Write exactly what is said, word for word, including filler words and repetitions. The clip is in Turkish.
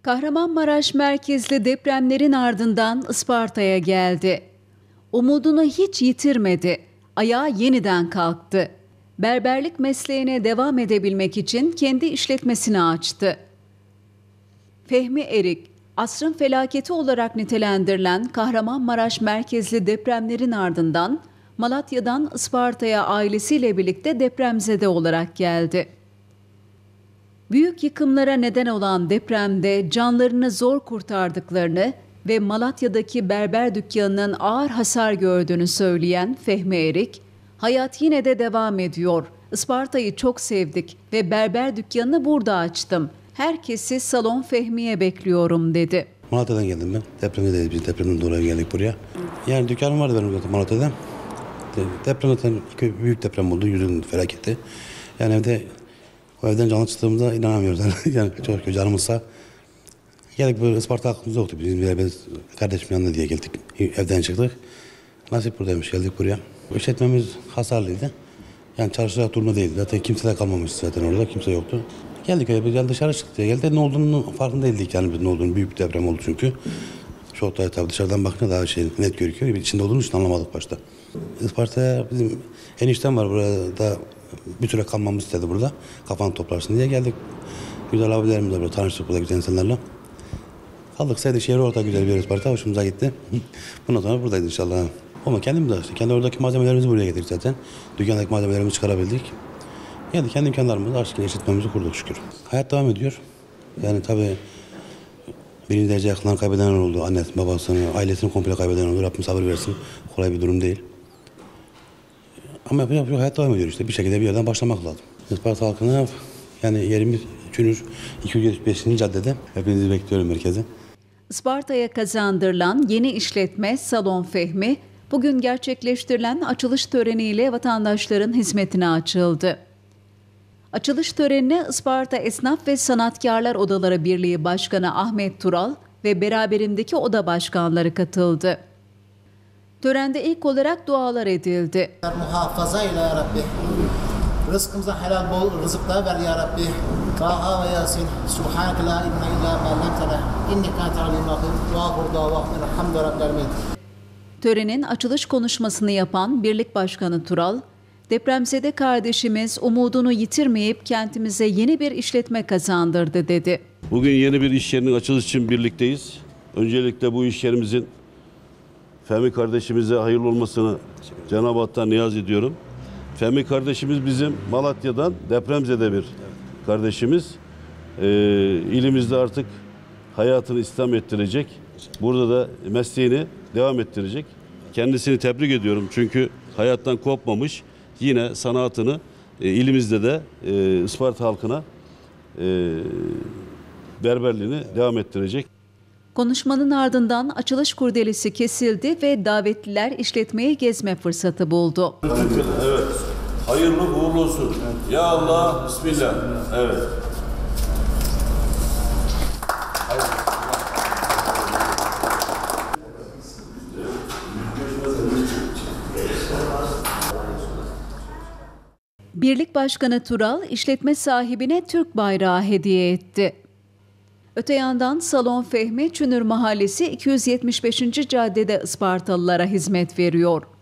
Kahramanmaraş merkezli depremlerin ardından Isparta'ya geldi. Umudunu hiç yitirmedi. Ayağa yeniden kalktı. Berberlik mesleğine devam edebilmek için kendi işletmesini açtı. Fehmi Erik, asrın felaketi olarak nitelendirilen Kahramanmaraş merkezli depremlerin ardından Malatya'dan Isparta'ya ailesiyle birlikte depremzede olarak geldi. Büyük yıkımlara neden olan depremde canlarını zor kurtardıklarını ve Malatya'daki berber dükkanının ağır hasar gördüğünü söyleyen Fehmi Erik, "Hayat yine de devam ediyor. Isparta'yı çok sevdik ve berber dükkanını burada açtım. Herkesi Salon Fehmi'ye bekliyorum." dedi. Malatya'dan geldim ben. Depremdeyiz biz. Depremden dolayı geldik buraya. Yani dükkanım vardı benim zaten Malatya'da. Deprem zaten iki büyük deprem oldu. Yüzün felaketi. Yani evde o evden canlı çıktığımıza inanamıyoruz. Yani çok canımızsa. Geldik böyle Isparta aklımızda yoktu. Bizim bir kardeşimin yanına diye geldik. Evden çıktık. Nasip buradaymış, geldik buraya. İşletmemiz hasarlıydı. Yani çalışacak durumda değildi. Zaten kimse de kalmamış zaten orada. Kimse yoktu. Geldik öyle bir dışarı çıktık diye geldi. Ne olduğunu farkında değildik yani biz ne olduğunu. Büyük bir deprem oldu çünkü. Çok da tabii dışarıdan bakınca daha şey net gözüküyor. İçinde olduğumuz için anlamadık başta. Isparta'ya bizim eniştem var burada. Bir süre kalmamızı istedi burada. Kafanı toplarsın diye geldik. Güzel abilerimizle burada tanıştık burada güzel insanlarla. Kaldık saydık şehir orada güzel bir yer Isparta. Hoşumuza gitti. Bundan sonra buradayız inşallah. Ama kendimiz de işte. Kendi oradaki malzemelerimizi buraya getirdik zaten. Dükkandaki malzemelerimizi çıkarabildik. Yani kendi imkanlarımızla artık işletmemizi kurduk şükür. Hayat devam ediyor. Yani tabii birinci derece yakınlarını kaybeden oldu. Annesini, babasını, ailesini komple kaybeden oldu. Rabbim sabır versin. Kolay bir durum değil. Ama yapacak bir şey, hayat devam ediyor işte. Bir şekilde bir yerden başlamak lazım. Isparta halkına yani yerimiz Çünür iki yüz yetmiş beşinci caddede. Hepinizi bekliyorum merkeze. Isparta'ya kazandırılan yeni işletme Salon Fehmi, bugün gerçekleştirilen açılış töreniyle vatandaşların hizmetine açıldı. Açılış törenine Isparta Esnaf ve Sanatkarlar Odaları Birliği Başkanı Ahmet Tural ve beraberindeki oda başkanları katıldı. Törende ilk olarak dualar edildi. Muhafaza ile ya Rabbi. Rızkımıza helal bol rızıklar ver ya Rabbi. Taha ve Yasin. Subhaneke la ilme illa ma allamtena. İnneke ente alimul hakim. Ve ahir davahum elhamdülillahi rabbil alamin. Törenin açılış konuşmasını yapan Birlik Başkanı Tural, "Depremzede kardeşimiz umudunu yitirmeyip kentimize yeni bir işletme kazandırdı." dedi. Bugün yeni bir iş yerinin açılış için birlikteyiz. Öncelikle bu iş yerimizin Fehmi kardeşimize hayırlı olmasını Cenab-ı Hak'tan niyaz ediyorum. Fehmi kardeşimiz bizim Malatya'dan depremzede bir kardeşimiz. Ee, ilimizde artık hayatını İslam ettirecek. Burada da mesleğini devam ettirecek. Kendisini tebrik ediyorum çünkü hayattan kopmamış. Yine sanatını e, ilimizde de e, Isparta halkına e, berberliğini devam ettirecek. Konuşmanın ardından açılış kurdelesi kesildi ve davetliler işletmeyi gezme fırsatı buldu. Evet. Hayırlı uğurlu olsun. Ya Allah, Bismillah. Evet. Birlik Başkanı Tural, işletme sahibine Türk bayrağı hediye etti. Öte yandan Salon Fehmi, Çünür Mahallesi iki yüz yetmiş beşinci caddede Ispartalılara hizmet veriyor.